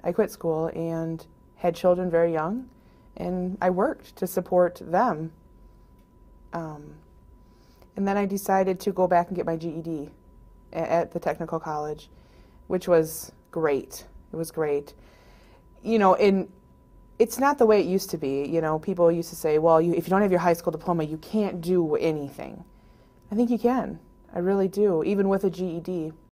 I quit school and had children very young, and I worked to support them. And then I decided to go back and get my GED at the technical college, which was great. It was great. And it's not the way it used to be. People used to say, well, if you don't have your high school diploma, you can't do anything. I think you can. I really do, even with a GED.